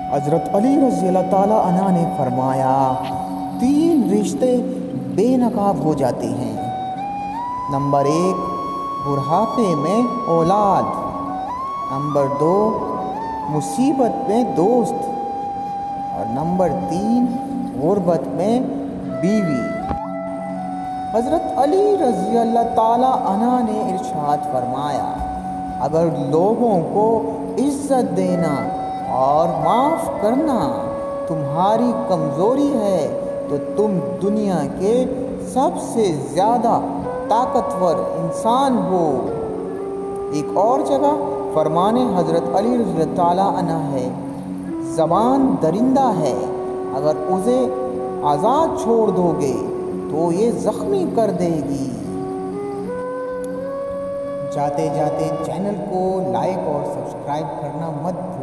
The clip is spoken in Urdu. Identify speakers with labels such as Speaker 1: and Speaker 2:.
Speaker 1: حضرت علی رضی اللہ تعالیٰ عنہ نے فرمایا، 3 رشتے بے نقاب ہو جاتے ہیں۔ نمبر 1، بڑھاپے میں اولاد۔ نمبر 2، مصیبت میں دوست۔ اور نمبر 3، غربت میں بیوی۔ حضرت علی رضی اللہ تعالیٰ عنہ نے ارشاد فرمایا، اگر لوگوں کو عزت دینا اور معاف کرنا تمہاری کمزوری ہے تو تم دنیا کے سب سے زیادہ طاقتور انسان ہو۔ ایک اور جگہ فرمان حضرت علی رضی اللہ تعالیٰ عنہ ہے، زبان درندہ ہے، اگر اسے آزاد چھوڑ دو گے تو یہ زخمی کر دے گی۔ جاتے جاتے چینل کو لائک اور سبسکرائب کرنا مت